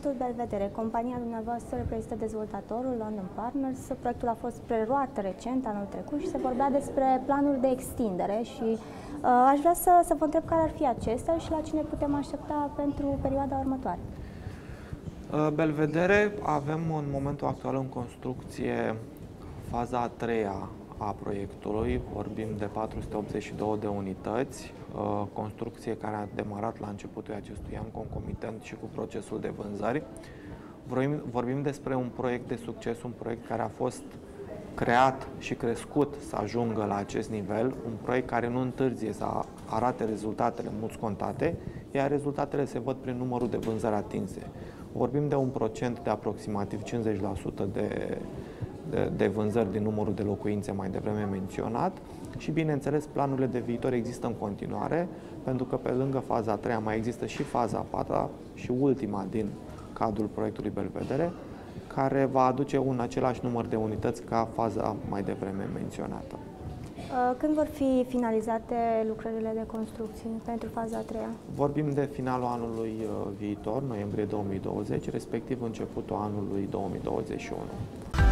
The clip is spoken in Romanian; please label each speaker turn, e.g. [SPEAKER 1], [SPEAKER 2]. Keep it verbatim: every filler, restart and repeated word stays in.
[SPEAKER 1] proiectul Belvedere. Compania dumneavoastră reprezintă dezvoltatorul London Partners. Proiectul a fost preluat recent, anul trecut, și se vorbea despre planuri de extindere și uh, aș vrea să, să vă întreb care ar fi acestea și la cine putem aștepta pentru perioada următoare.
[SPEAKER 2] Belvedere, avem în momentul actual în construcție faza a treia a proiectului, vorbim de patru sute optzeci și două de unități, construcție care a demarat la începutul acestui an, concomitent și cu procesul de vânzări. Vorbim, vorbim despre un proiect de succes, un proiect care a fost creat și crescut să ajungă la acest nivel, un proiect care nu întârzie să arate rezultatele mult scontate, iar rezultatele se văd prin numărul de vânzări atinse. Vorbim de un procent de aproximativ cincizeci la sută de, de, de vânzări din numărul de locuințe mai devreme menționat și, bineînțeles, planurile de viitor există în continuare, pentru că pe lângă faza a treia mai există și faza a patra și ultima din cadrul proiectului Belvedere, care va aduce un același număr de unități ca faza mai devreme menționată.
[SPEAKER 1] Când vor fi finalizate lucrările de construcție pentru faza a treia?
[SPEAKER 2] Vorbim de finalul anului viitor, noiembrie două mii douăzeci, respectiv începutul anului două mii douăzeci și unu.